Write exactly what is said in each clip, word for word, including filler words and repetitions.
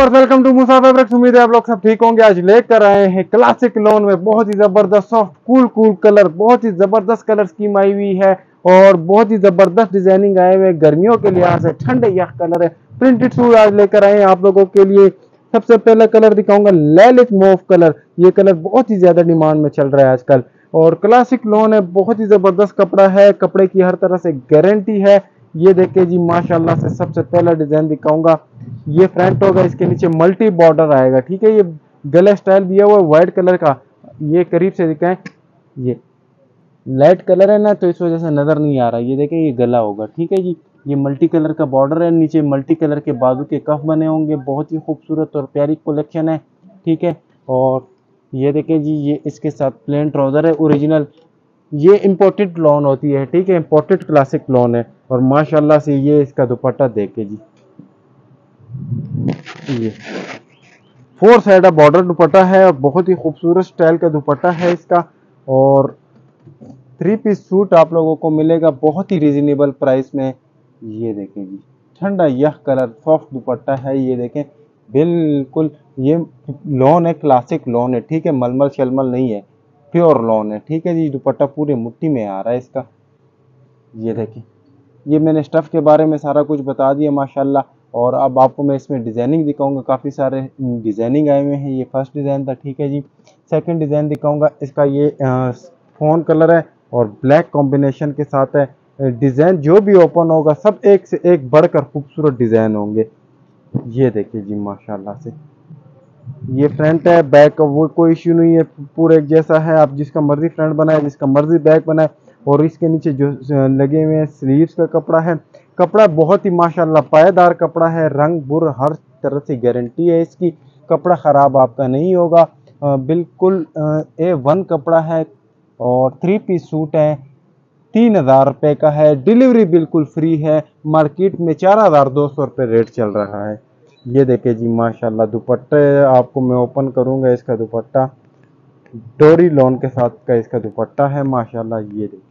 Viewers, welcome to Musa fabrics. उम्मीद है आप लोग सब ठीक होंगे। आज लेकर आए हैं क्लासिक लॉन में बहुत ही जबरदस्त सॉफ्ट कूल कूल कलर, बहुत ही जबरदस्त कलर स्कीम आई हुई है और बहुत ही जबरदस्त डिजाइनिंग आए हुए गर्मियों के लिहाज से ठंडे यह कलर है। प्रिंटेड सूट आज लेकर आए हैं आप लोगों के लिए। सबसे पहला कलर दिखाऊंगा लैलिक मोव कलर। ये कलर बहुत ही ज्यादा डिमांड में चल रहा है आजकल और क्लासिक लॉन है, बहुत ही जबरदस्त कपड़ा है, कपड़े की हर तरह से गारंटी है। ये देखिए जी माशाल्लाह से सबसे पहला डिजाइन दिखाऊंगा। ये फ्रंट होगा, इसके नीचे मल्टी बॉर्डर आएगा। ठीक है, ये गला स्टाइल दिया हुआ है व्हाइट कलर का। ये करीब से दिखाएं, ये लाइट कलर है ना तो इस वजह से नजर नहीं आ रहा। ये देखें, ये गला होगा। ठीक है जी, ये मल्टी कलर का बॉर्डर है, नीचे मल्टी कलर के बाजू के कफ बने होंगे। बहुत ही खूबसूरत और प्यारी कलेक्शन है। ठीक है, और ये देखें जी, ये इसके साथ प्लेन ट्राउजर है ओरिजिनल। ये इम्पोर्टेड लॉन होती है। ठीक है, इम्पोर्टेड क्लासिक लॉन है और माशाल्लाह से ये इसका दुपट्टा देखे जी, ये फोर साइड बॉर्डर दुपट्टा है और बहुत ही खूबसूरत स्टाइल का दुपट्टा है इसका। और थ्री पीस सूट आप लोगों को मिलेगा बहुत ही रिजनेबल प्राइस में। ये देखें जी, ठंडा यह कलर सॉफ्ट दुपट्टा है। ये देखें, बिल्कुल ये लॉन है, क्लासिक लॉन है। ठीक है, मलमल शलमल नहीं है, प्योर लॉन है। ठीक है जी, दुपट्टा पूरे मुट्ठी में आ रहा है इसका। ये देखें, ये मैंने स्टफ के बारे में सारा कुछ बता दिया माशाल्लाह। और अब आपको मैं इसमें डिजाइनिंग दिखाऊंगा, काफ़ी सारे डिजाइनिंग आए हुए हैं। ये फर्स्ट डिज़ाइन था। ठीक है जी, सेकंड डिज़ाइन दिखाऊंगा। इसका ये फोन कलर है और ब्लैक कॉम्बिनेशन के साथ है। डिज़ाइन जो भी ओपन होगा सब एक से एक बढ़कर खूबसूरत डिज़ाइन होंगे। ये देखिए जी माशाल्लाह से, ये फ्रंट है, बैक का वो कोई इश्यू नहीं है, पूरे एक जैसा है। आप जिसका मर्जी फ्रंट बनाए, जिसका मर्जी बैक बनाए। और इसके नीचे जो लगे हुए हैं स्लीव्स का कपड़ा है। कपड़ा बहुत ही माशाल्लाह पायदार कपड़ा है, रंग बुर हर तरह से गारंटी है इसकी। कपड़ा ख़राब आपका नहीं होगा, बिल्कुल ए वन कपड़ा है। और थ्री पीस सूट है, तीन हज़ार रुपये का है, डिलीवरी बिल्कुल फ्री है। मार्केट में चार हज़ार दो सौ रुपये रेट चल रहा है। ये देखे जी माशाल्लाह, दुपट्टे आपको मैं ओपन करूंगा। इसका दुपट्टा डोरी लॉन के साथ का इसका दुपट्टा है माशाल्लाह। ये देखिए,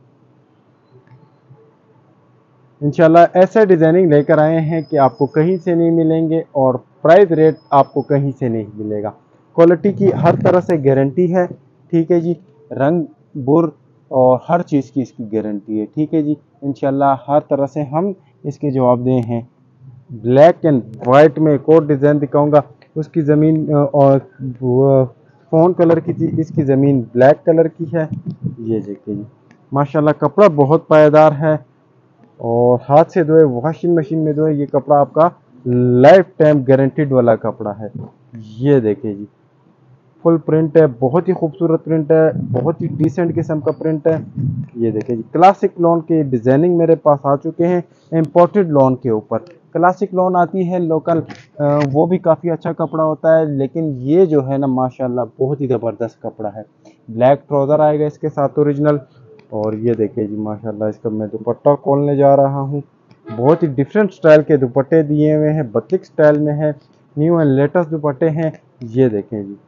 इंशाल्लाह ऐसे डिजाइनिंग लेकर आए हैं कि आपको कहीं से नहीं मिलेंगे और प्राइस रेट आपको कहीं से नहीं मिलेगा। क्वालिटी की हर तरह से गारंटी है। ठीक है जी, रंग बुर और हर चीज़ की इसकी गारंटी है। ठीक है जी, इंशाल्लाह हर तरह से हम इसके जवाब दे हैं। ब्लैक एंड वाइट में एक और डिज़ाइन दिखाऊंगा। उसकी ज़मीन और फोन कलर की थी, इसकी ज़मीन ब्लैक कलर की है। ये देखिए जी माशाल्लाह, कपड़ा बहुत पायदार है और हाथ से धोए, वॉशिंग मशीन में धोए, ये कपड़ा आपका लाइफ टाइम गारंटीड वाला कपड़ा है। ये देखिए जी, फुल प्रिंट है, बहुत ही खूबसूरत प्रिंट है, बहुत ही डिसेंट किस्म का प्रिंट है। ये देखिए जी, क्लासिक लॉन के डिजाइनिंग मेरे पास आ चुके हैं इम्पोर्टेड लॉन के ऊपर। क्लासिक लॉन आती है लोकल, वो भी काफ़ी अच्छा कपड़ा होता है, लेकिन ये जो है ना माशाल्लाह बहुत ही ज़बरदस्त कपड़ा है। ब्लैक ट्राउज़र आएगा इसके साथ ओरिजिनल। और ये देखिए जी माशाल्लाह, इसका मैं दुपट्टा खोलने जा रहा हूँ। बहुत ही डिफरेंट स्टाइल के दुपट्टे दिए हुए हैं, बतिक स्टाइल में है, न्यू एंड लेटेस्ट दुपट्टे हैं। ये देखें जी,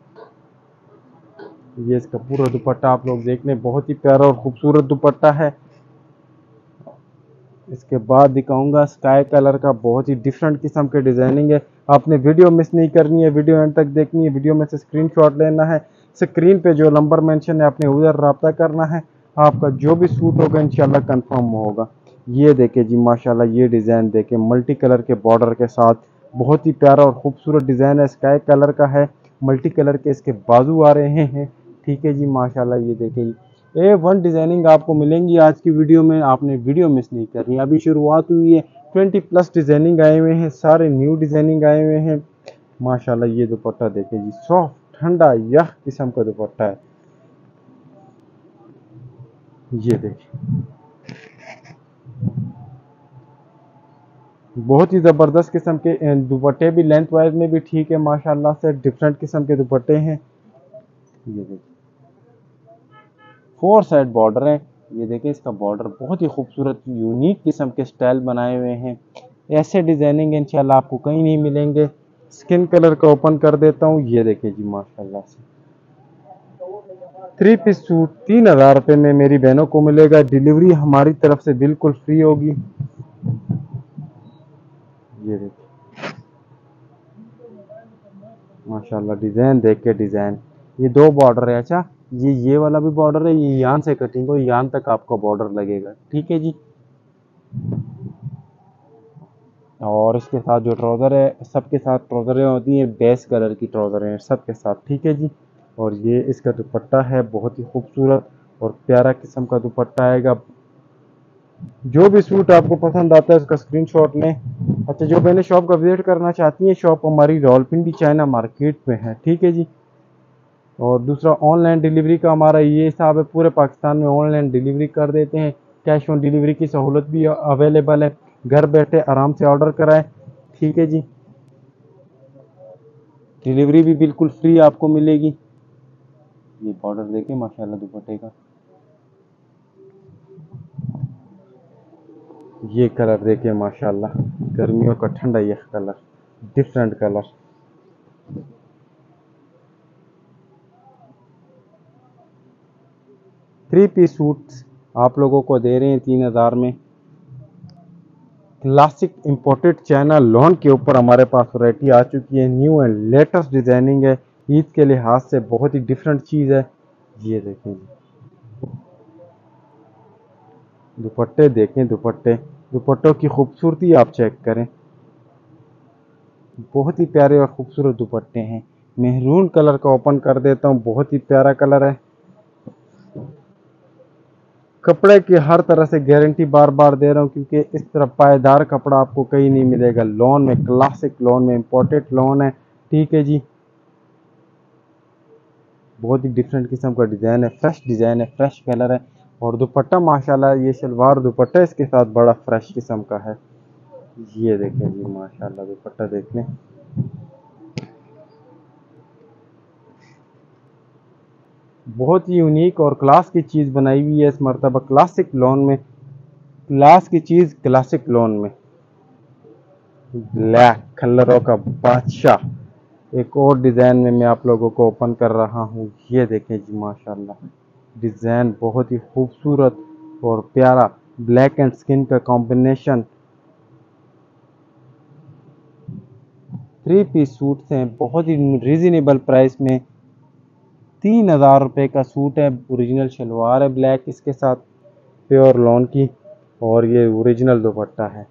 ये इसका पूरा दुपट्टा आप लोग देख लें, बहुत ही प्यारा और खूबसूरत दुपट्टा है। इसके बाद दिखाऊंगा स्काई कलर का, बहुत ही डिफरेंट किस्म के डिजाइनिंग है। आपने वीडियो मिस नहीं करनी है, वीडियो एंड तक देखनी है। वीडियो में से स्क्रीनशॉट लेना है, स्क्रीन पे जो नंबर मेंशन है आपने उधर रब्ता करना है। आपका जो भी सूट होगा इंशाल्लाह कंफर्म होगा। ये देखे जी माशाल्लाह, ये डिज़ाइन देखे मल्टी कलर के बॉर्डर के साथ, बहुत ही प्यारा और खूबसूरत डिज़ाइन है। स्काई कलर का है, मल्टी कलर के इसके बाजू आ रहे हैं। ठीक है जी माशाल्लाह, ये देखे जी ए वन डिज़ाइनिंग आपको मिलेंगी आज की वीडियो में। आपने वीडियो मिस नहीं करनी, अभी शुरुआत हुई है। ट्वेंटी प्लस डिज़ाइनिंग आए हुए हैं, सारे न्यू डिज़ाइनिंग आए हुए हैं माशाल्लाह। ये दुपट्टा देखे जी, सॉफ्ट ठंडा यह किस्म का दुपट्टा है। ये देखिए, बहुत ही ज़बरदस्त किस्म के दुपट्टे भी, लेंथ वाइज में भी ठीक है माशाल्लाह से, डिफरेंट किस्म के दुपट्टे हैं। ये देखिए, फोर साइड बॉर्डर है। ये देखिए, इसका बॉर्डर बहुत ही खूबसूरत यूनिक किस्म के स्टाइल बनाए हुए हैं। ऐसे डिजाइनिंग इंशाल्लाह आपको कहीं नहीं मिलेंगे। स्किन कलर का ओपन कर देता हूँ। ये देखिए जी माशाल्लाह से, थ्री पीस सूट तीन हजार रुपये में मेरी बहनों को मिलेगा। डिलीवरी हमारी तरफ से बिल्कुल फ्री होगी। ये देखिए, माशाल्लाह डिजाइन देख के डिजाइन। ये दो बॉर्डर है। अच्छा ये ये वाला भी बॉर्डर है, ये यहाँ से कटिंग हो, यहाँ तक आपका बॉर्डर लगेगा। ठीक है जी। और इसके साथ जो ट्राउज़र है, सबके साथ ट्राउज़रें होती हैं बेस कलर की ट्राउज़रें हैं सबके साथ। ठीक है जी। और ये इसका दुपट्टा है, बहुत ही खूबसूरत और प्यारा किस्म का दुपट्टा आएगा। जो भी सूट आपको पसंद आता है उसका स्क्रीनशॉट लें। अच्छा जो मैंने शॉप का विजिट करना चाहती हैं, शॉप हमारी रावलपिंडी चाइना मार्केट में है। ठीक है जी। और दूसरा ऑनलाइन डिलीवरी का हमारा ये हिसाब है, पूरे पाकिस्तान में ऑनलाइन डिलीवरी कर देते हैं। कैश ऑन डिलीवरी की सहूलत भी अवेलेबल है, घर बैठे आराम से ऑर्डर कराएं। ठीक है जी। डिलीवरी भी बिल्कुल फ्री आपको मिलेगी। ये बॉर्डर देखिए माशाल्लाह दुपट्टे का। ये कलर देखिए माशाल्लाह, गर्मियों का ठंडा ये colour, different colour. Three piece suits आप लोगों को दे रहे हैं तीन हजार में। क्लासिक इंपोर्टेड चाइना लॉन के ऊपर हमारे पास वैरायटी आ चुकी है, न्यू एंड लेटेस्ट डिजाइनिंग है, ईद के लिहाज से बहुत ही डिफरेंट चीज़ है। ये देखें जी, दुपट्टे देखें, दुपट्टे दुपट्टों की खूबसूरती आप चेक करें, बहुत ही प्यारे और खूबसूरत दुपट्टे हैं। मेहरून कलर का ओपन कर देता हूँ, बहुत ही प्यारा कलर है। कपड़े की हर तरह से गारंटी बार बार दे रहा हूँ, क्योंकि इस तरह पायदार कपड़ा आपको कहीं नहीं मिलेगा। लॉन में, क्लासिक लॉन में, इंपोर्टेड लॉन है। ठीक है जी। बहुत ही डिफरेंट किस्म का डिज़ाइन है, फ्रेश डिज़ाइन है, फ्रेश कलर है। और दुपट्टा माशाल्लाह, ये शलवार दुपट्टा इसके साथ बड़ा फ्रेश किस्म का है। ये देखें जी माशाल्लाह, दुपट्टा देख लें, बहुत ही यूनिक और क्लास की चीज़ बनाई हुई है इस मरतबा। क्लासिक लॉन में, क्लास की चीज़ क्लासिक लॉन में, ब्लैक कलरों का बादशाह। एक और डिज़ाइन में मैं आप लोगों को ओपन कर रहा हूँ। ये देखें जी माशाल्लाह, डिज़ाइन बहुत ही खूबसूरत और प्यारा, ब्लैक एंड स्किन का कॉम्बिनेशन। थ्री पीस सूट्स हैं, बहुत ही रीजनेबल प्राइस में। तीन हज़ार रुपये का सूट है, ओरिजिनल शलवार है ब्लैक इसके साथ, प्योर लॉन की, और ये ओरिजिनल दुपट्टा है।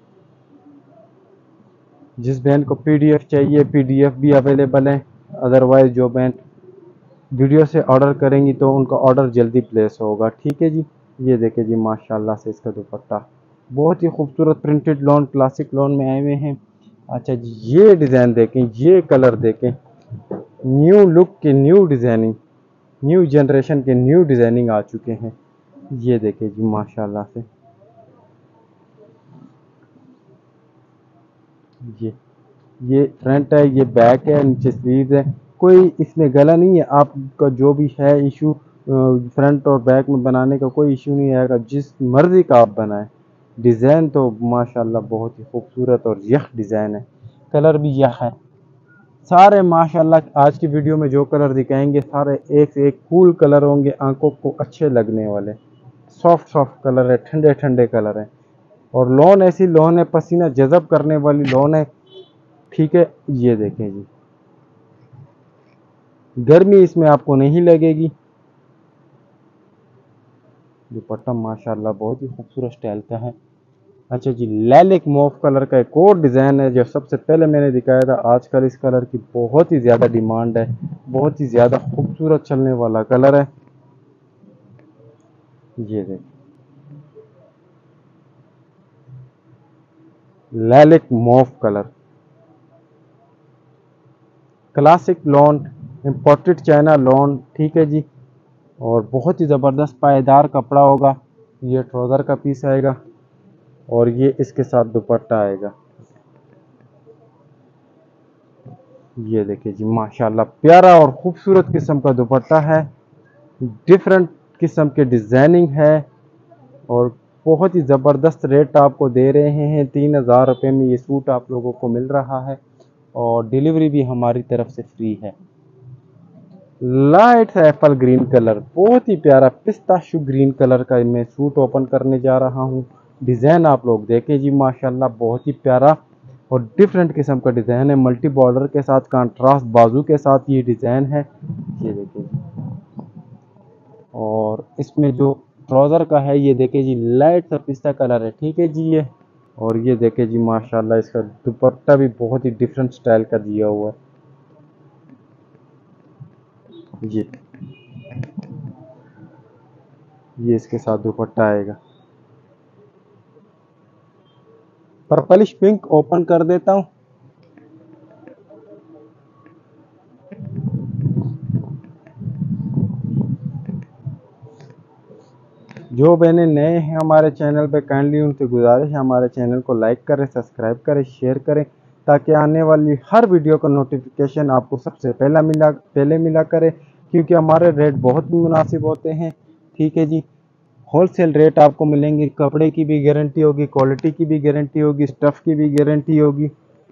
जिस बहन को पीडीएफ चाहिए, पीडीएफ भी अवेलेबल है। अदरवाइज जो बहन वीडियो से ऑर्डर करेंगी तो उनका ऑर्डर जल्दी प्लेस होगा। ठीक है जी। ये देखें जी माशाल्लाह से इसका दुपट्टा, बहुत ही खूबसूरत प्रिंटेड लॉन, क्लासिक लॉन में आए हुए हैं। अच्छा जी, ये डिज़ाइन देखें, ये कलर देखें, न्यू लुक के न्यू डिज़ाइनिंग, न्यू जनरेशन के न्यू डिज़ाइनिंग आ चुके हैं। ये देखें जी माशाल्लाह से, ये ये फ्रंट है, ये बैक है, नीचे स्लीव है, कोई इसमें गला नहीं है। आपका जो भी है इशू फ्रंट और बैक में बनाने का कोई इशू नहीं आएगा, जिस मर्जी का आप बनाएं। डिज़ाइन तो माशाल्लाह बहुत ही खूबसूरत और यख डिज़ाइन है, कलर भी यख है सारे माशाल्लाह। आज की वीडियो में जो कलर दिखाएंगे सारे एक से एक कूल कलर होंगे, आंखों को अच्छे लगने वाले, सॉफ्ट सॉफ्ट कलर है, ठंडे ठंडे कलर है। और लॉन ऐसी लॉन है, पसीना जज़ब करने वाली लॉन है। ठीक है। ये देखें जी, गर्मी इसमें आपको नहीं लगेगी। दुपट्टा माशाल्लाह बहुत ही खूबसूरत स्टाइल का है। अच्छा जी, लैलिक मोव कलर का एक और डिज़ाइन है जो सबसे पहले मैंने दिखाया था। आजकल इस कलर की बहुत ही ज़्यादा डिमांड है, बहुत ही ज़्यादा खूबसूरत चलने वाला कलर है। ये देखें, lilac mauve colour, classic lawn, imported China lawn. ठीक है जी। और बहुत ही ज़बरदस्त पायदार कपड़ा होगा। ये ट्राउज़र का पीस आएगा और ये इसके साथ दुपट्टा आएगा। ये देखिए जी माशाल्लाह, प्यारा और खूबसूरत किस्म का दुपट्टा है, डिफरेंट किस्म के डिज़ाइनिंग है और बहुत ही ज़बरदस्त रेट आपको दे रहे हैं। तीन हज़ार रुपये में ये सूट आप लोगों को मिल रहा है और डिलीवरी भी हमारी तरफ से फ्री है। लाइट एप्पल ग्रीन कलर, बहुत ही प्यारा पिस्ताशू ग्रीन कलर का मैं सूट ओपन करने जा रहा हूँ। डिज़ाइन आप लोग देखें जी माशाल्लाह, बहुत ही प्यारा और डिफरेंट किस्म का डिज़ाइन है, मल्टी बॉर्डर के साथ, कंट्रास्ट बाजू के साथ ये डिज़ाइन है। ये देखिए जी, और इसमें जो ट्राउज़र का है ये देखिए जी लाइट सा पिस्ता कलर है, ठीक है जी ये। और ये देखिए जी माशाल्लाह इसका दुपट्टा भी बहुत ही डिफरेंट स्टाइल का दिया हुआ है। ये ये इसके साथ दुपट्टा आएगा। पर्पलिश पिंक ओपन कर देता हूँ। जो बहने नए हैं हमारे चैनल पे, काइंडली उनसे गुजारिश है हमारे चैनल को लाइक करें, सब्सक्राइब करें, शेयर करें, ताकि आने वाली हर वीडियो का नोटिफिकेशन आपको सबसे पहला मिला पहले मिला करे, क्योंकि हमारे रेट बहुत ही मुनासिब होते हैं, ठीक है जी। होलसेल रेट आपको मिलेंगे, कपड़े की भी गारंटी होगी, क्वालिटी की भी गारंटी होगी, स्टफ़ की भी गारंटी होगी।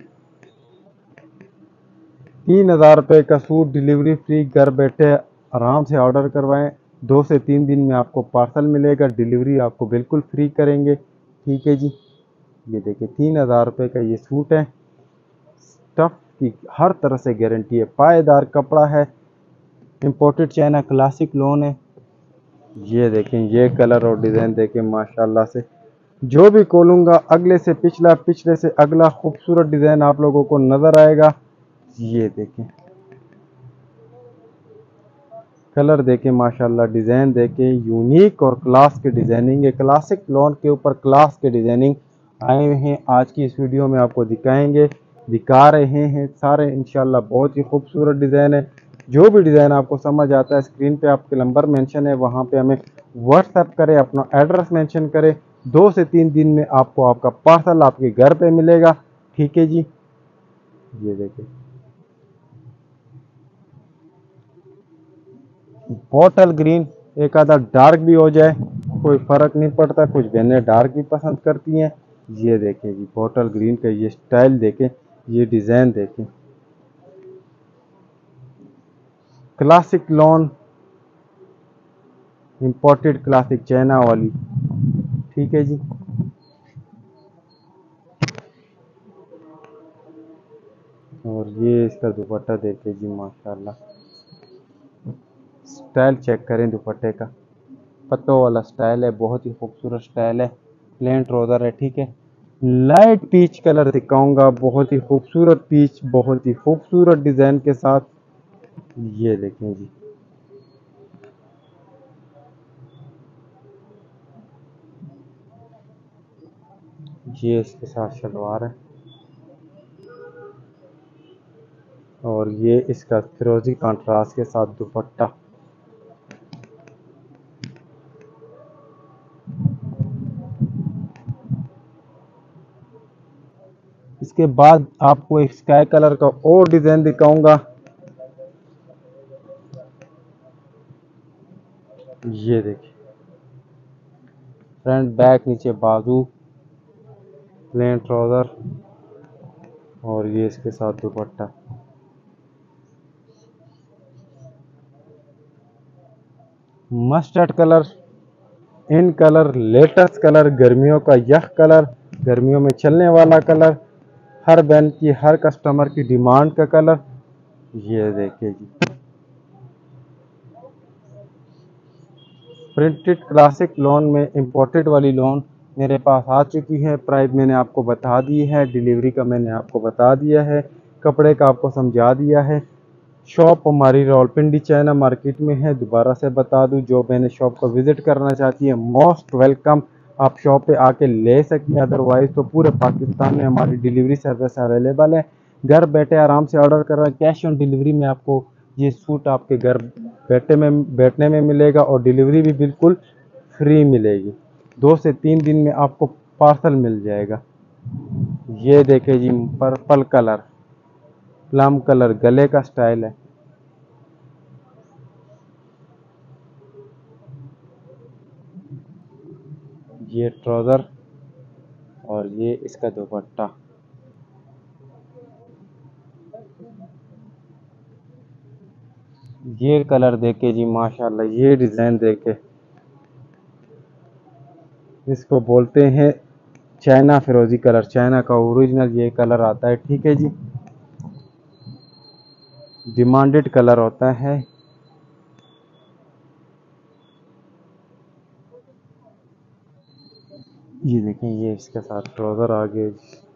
तीन हज़ार रुपये का सूट डिलीवरी फ्री, घर बैठे आराम से ऑर्डर करवाएं, दो से तीन दिन में आपको पार्सल मिलेगा, डिलीवरी आपको बिल्कुल फ्री करेंगे, ठीक है जी। ये देखिए तीन हज़ार रुपये का ये सूट है, स्टफ़ की हर तरह से गारंटी है, पायदार कपड़ा है, इम्पोर्टेड चाइना क्लासिक लोन है। ये देखें, ये कलर और डिज़ाइन देखें माशाल्लाह से, जो भी खोलूँगा अगले से पिछला, पिछले से अगला खूबसूरत डिज़ाइन आप लोगों को नज़र आएगा। ये देखें कलर देखें माशाल्लाह, डिज़ाइन देखें, यूनिक और क्लास के डिज़ाइनिंग है, क्लासिक लॉन के ऊपर क्लास के डिज़ाइनिंग आए हुए हैं। आज की इस वीडियो में आपको दिखाएंगे, दिखा रहे हैं सारे इंशाल्लाह, बहुत ही खूबसूरत डिज़ाइन है। जो भी डिज़ाइन आपको समझ आता है, स्क्रीन पे आपके नंबर मेंशन है, वहाँ पे हमें व्हाट्सएप करें, अपना एड्रेस मेंशन करें, दो से तीन दिन में आपको आपका पार्सल आपके घर पे मिलेगा, ठीक है जी। ये देखिए बॉटल ग्रीन, एक आधा डार्क भी हो जाए कोई फर्क नहीं पड़ता, कुछ बहनें डार्क भी पसंद करती हैं। ये देखें जी बॉटल ग्रीन का ये स्टाइल देखें, ये डिज़ाइन देखें, classic lawn, imported classic China वाली, ठीक है जी। और ये इसका दुपट्टा देखें जी माशाल्लाह, स्टाइल चेक करें दुपट्टे का, पत्तों वाला स्टाइल है, बहुत ही खूबसूरत स्टाइल है, प्लेन ट्राउज़र है, ठीक है। लाइट पीच कलर दिखाऊंगा, बहुत ही खूबसूरत पीच, बहुत ही खूबसूरत डिज़ाइन के साथ। ये देखें जी, ये इसके साथ शलवार है, और ये इसका फिरोजी कंट्रास्ट के साथ दुपट्टा। इसके बाद आपको एक स्काई कलर का और डिज़ाइन दिखाऊंगा। ये देखिए, फ्रंट बैक नीचे बाजू, प्लेन ट्राउज़र, और ये इसके साथ दुपट्टा। Mustard colour, in colour, latest colour, गर्मियों का यह कलर, गर्मियों में चलने वाला कलर, हर बहन की, हर कस्टमर की डिमांड का कलर। ये देखिए जी, प्रिंटेड क्लासिक लॉन में इंपोर्टेड वाली लॉन मेरे पास आ चुकी है। प्राइस मैंने आपको बता दी है, डिलीवरी का मैंने आपको बता दिया है, कपड़े का आपको समझा दिया है। शॉप हमारी रावलपिंडी चाइना मार्केट में है। दोबारा से बता दूं, जो मैंने शॉप को विज़िट करना चाहती है, मोस्ट वेलकम, आप शॉप पे आके ले सकते हैं। अदरवाइज़ तो पूरे पाकिस्तान में हमारी डिलीवरी सर्विस अवेलेबल है। घर बैठे आराम से ऑर्डर कर रहे हैं, कैश ऑन डिलीवरी में आपको ये सूट आपके घर बैठे में बैठने में मिलेगा, और डिलीवरी भी बिल्कुल फ्री मिलेगी। दो से तीन दिन में आपको पार्सल मिल जाएगा। ये देखे जी, पर्पल कलर, प्लम कलर, गले का स्टाइल है। ये ट्राउज़र, और ये इसका दुपट्टा। ये कलर देखे जी माशाल्लाह, ये डिज़ाइन देखे, इसको बोलते हैं चाइना फिरोजी कलर, चाइना का ओरिजिनल ये कलर आता है। ठीक है जी, डिमांडेड कलर होता है। ये देखें, ये इसके साथ ट्राउज़र आ गए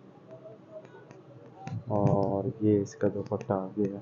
और ये इसका दुपट्टा आ गया।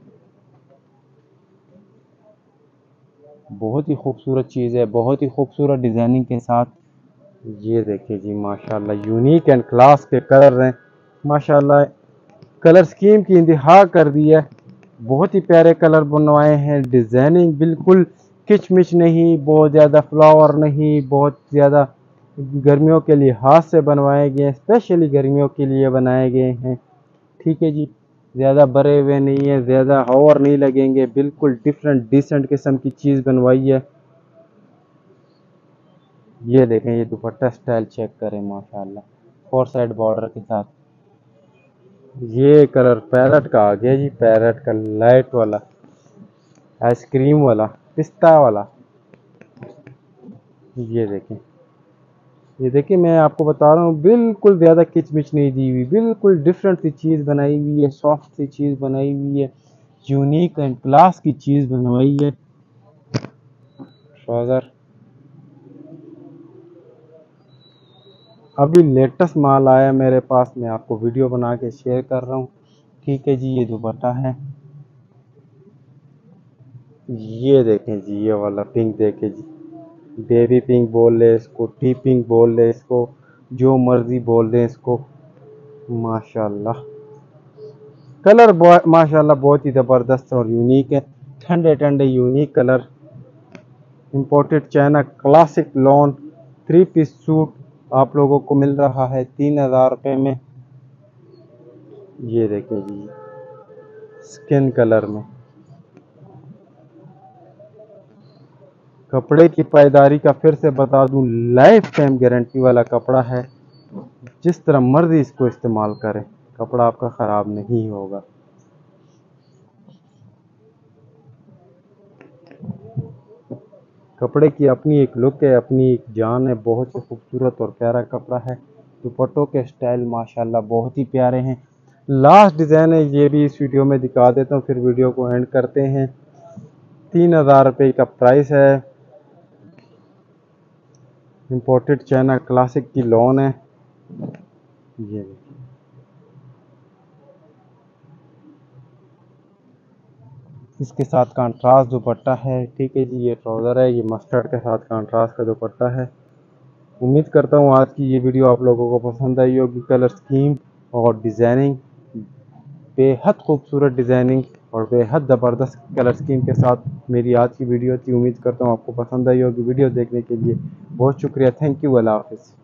बहुत ही खूबसूरत चीज़ है, बहुत ही खूबसूरत डिज़ाइनिंग के साथ। ये देखिए जी, माशाल्लाह यूनिक एंड क्लास के कलर हैं। माशाल्लाह कलर स्कीम की इंतहा कर दी है। बहुत ही प्यारे कलर बनवाए हैं। डिज़ाइनिंग बिल्कुल किचमिच नहीं, बहुत ज़्यादा फ्लावर नहीं, बहुत ज़्यादा गर्मियों के लिए हाथ से बनवाए गए हैं, स्पेशली गर्मियों के लिए बनाए गए हैं। ठीक है जी, ज़्यादा बड़े हुए नहीं है, ज़्यादा हॉवर नहीं लगेंगे, बिल्कुल डिफरेंट डिसेंट किस्म की चीज़ बनवाई है। ये देखें, ये दुपट्टा स्टाइल चेक करें, माशाल्लाह फोर साइड बॉर्डर के साथ। ये कलर पैरट का आ गया जी, पैरट का लाइट वाला, आइसक्रीम वाला, पिस्ता वाला। ये देखें, ये देखिए, मैं आपको बता रहा हूँ बिल्कुल ज़्यादा किचमिच नहीं दी हुई, बिल्कुल डिफरेंट सी चीज़ बनाई हुई है, सॉफ्ट सी चीज़ बनाई हुई है, यूनिक एंड क्लास की चीज़ बनवाई है। ट्राउज़र अभी लेटेस्ट माल आया मेरे पास, मैं आपको वीडियो बना के शेयर कर रहा हूँ। ठीक है जी, ये दुपट्टा है। ये देखें जी, ये वाला पिंक देखें जी, बेबी पिंक बोल ले इसको, टी पिंक बोल ले इसको, जो मर्जी बोल दें इसको। माशाल्लाह कलर माशाल्लाह बहुत ही ज़बरदस्त और यूनिक है, ठंडे ठंडे unique colour. Imported China classic lawn three piece suit आप लोगों को मिल रहा है तीन हज़ार रुपये में। ये देखें जी, स्किन कलर में। कपड़े की पायदारी का फिर से बता दूं, लाइफ टाइम गारंटी वाला कपड़ा है। जिस तरह मर्जी इसको इस्तेमाल करें, कपड़ा आपका ख़राब नहीं होगा। कपड़े की अपनी एक लुक है, अपनी एक जान है, बहुत ही खूबसूरत और प्यारा कपड़ा है। दुपट्टों के स्टाइल माशाल्लाह बहुत ही प्यारे हैं। लास्ट डिज़ाइन है, ये भी इस वीडियो में दिखा देता हूँ, फिर वीडियो को एंड करते हैं। तीन हज़ार रुपये का प्राइस है। इंपोर्टेड चाइना क्लासिक की लॉन है। ये इसके साथ कंट्रास्ट दुपट्टा है। ठीक है जी, ये ट्राउज़र है, ये मस्टर्ड के साथ कंट्रास्ट का दुपट्टा है। उम्मीद करता हूँ आज की ये वीडियो आप लोगों को पसंद आई होगी। कलर स्कीम और डिज़ाइनिंग, बेहद खूबसूरत डिज़ाइनिंग और बेहद ज़बरदस्त कलर स्कीम के साथ मेरी आज की वीडियो थी। उम्मीद करता हूँ आपको पसंद आई होगी। वीडियो देखने के लिए बहुत शुक्रिया। Thank you. अल्लाह हाफ़िज़।